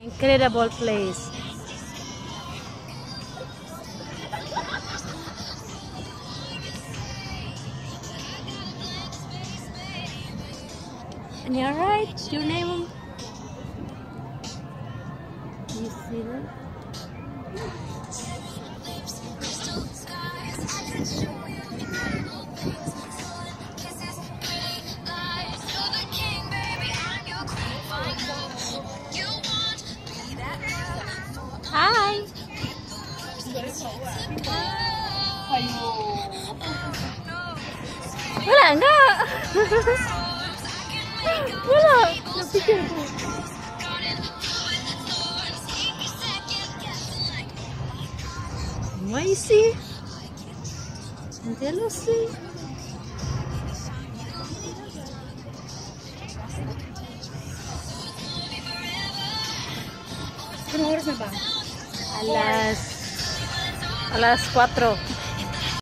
Incredible place. And you're right, your name. You see that? Hi. Wala nga. Wala. Napicture ko. Noisy. Jealousy. Anong oras na ba? Alas 4.